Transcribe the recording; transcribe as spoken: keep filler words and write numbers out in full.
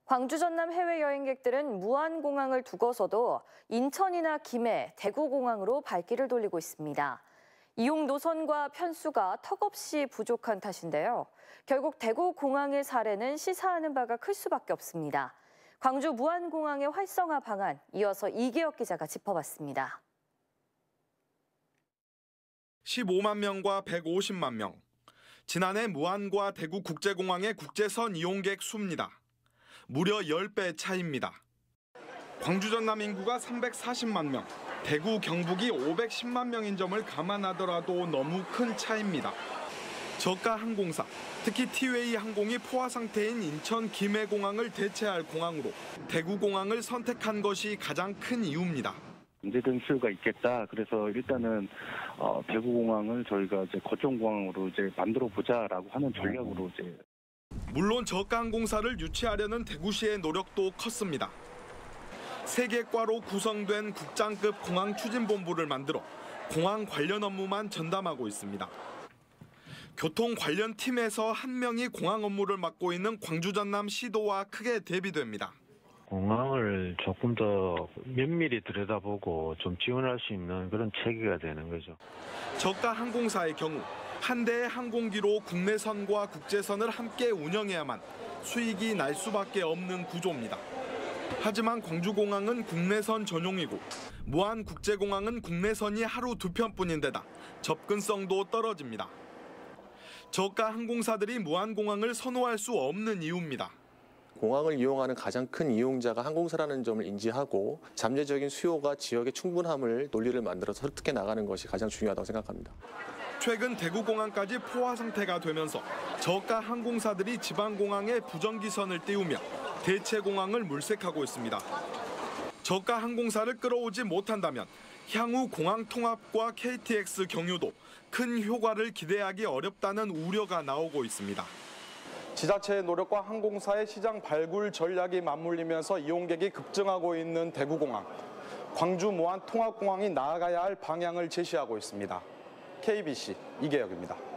광주 전남 해외 여행객들은 무안공항을 두고서도 인천이나 김해, 대구공항으로 발길을 돌리고 있습니다. 이용 노선과 편수가 턱없이 부족한 탓인데요. 결국 대구공항의 사례는 시사하는 바가 클 수밖에 없습니다. 광주 무안공항의 활성화 방안, 이어서 이기혁 기자가 짚어봤습니다. 십오만 명과 백오십만 명. 지난해 무안과 대구국제공항의 국제선 이용객 수입니다. 무려 십 배 차이입니다. 광주 전남 인구가 삼백사십만 명, 대구 경북이 오백십만 명인 점을 감안하더라도 너무 큰 차이입니다. 저가 항공사, 특히 티웨이 항공이 포화 상태인 인천 김해공항을 대체할 공항으로 대구공항을 선택한 것이 가장 큰 이유입니다. 언제든 수요가 있겠다. 그래서 일단은 어, 대구공항을 저희가 이제 거점공항으로 이제 만들어 보자라고 하는 전략으로 이제. 물론 저가 항공사를 유치하려는 대구시의 노력도 컸습니다. 세 개 과로 구성된 국장급 공항 추진본부를 만들어 공항 관련 업무만 전담하고 있습니다. 교통 관련 팀에서 한 명이 공항 업무를 맡고 있는 광주 전남 시도와 크게 대비됩니다. 공항을 조금 더 면밀히 들여다보고 좀 지원할 수 있는 그런 체계가 되는 거죠. 저가 항공사의 경우 한 대의 항공기로 국내선과 국제선을 함께 운영해야만 수익이 날 수밖에 없는 구조입니다. 하지만 광주공항은 국내선 전용이고 무안국제공항은 국내선이 하루 두 편뿐인데다 접근성도 떨어집니다. 저가 항공사들이 무안공항을 선호할 수 없는 이유입니다. 공항을 이용하는 가장 큰 이용자가 항공사라는 점을 인지하고 잠재적인 수요가 지역의 충분함을 논리를 만들어서 설득해 나가는 것이 가장 중요하다고 생각합니다. 최근 대구공항까지 포화 상태가 되면서 저가 항공사들이 지방공항에 부정기선을 띄우며 대체공항을 물색하고 있습니다. 저가 항공사를 끌어오지 못한다면 향후 공항 통합과 케이티엑스 경유도 큰 효과를 기대하기 어렵다는 우려가 나오고 있습니다. 지자체의 노력과 항공사의 시장 발굴 전략이 맞물리면서 이용객이 급증하고 있는 대구공항. 광주 무안 통합공항이 나아가야 할 방향을 제시하고 있습니다. 케이비씨 이계혁입니다.